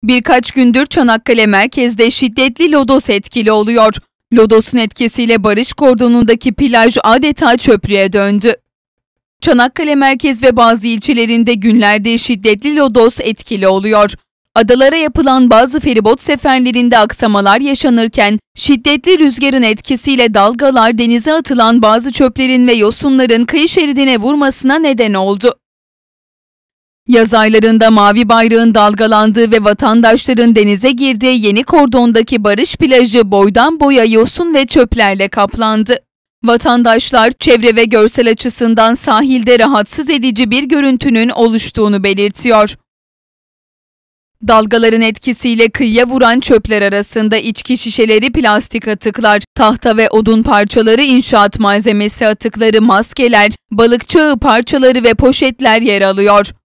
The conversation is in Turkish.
Birkaç gündür Çanakkale merkezde şiddetli lodos etkili oluyor. Lodosun etkisiyle barış kordonundaki plaj adeta çöplüğe döndü. Çanakkale merkez ve bazı ilçelerinde günlerdir şiddetli lodos etkili oluyor. Adalara yapılan bazı feribot seferlerinde aksamalar yaşanırken şiddetli rüzgarın etkisiyle dalgalar denize atılan bazı çöplerin ve yosunların kıyı şeridine vurmasına neden oldu. Yaz aylarında mavi bayrağın dalgalandığı ve vatandaşların denize girdiği yeni kordondaki barış plajı boydan boya yosun ve çöplerle kaplandı. Vatandaşlar çevre ve görsel açısından sahilde rahatsız edici bir görüntünün oluştuğunu belirtiyor. Dalgaların etkisiyle kıyıya vuran çöpler arasında içki şişeleri, plastik atıklar, tahta ve odun parçaları, inşaat malzemesi atıkları, maskeler, balıkçı ağı parçaları ve poşetler yer alıyor.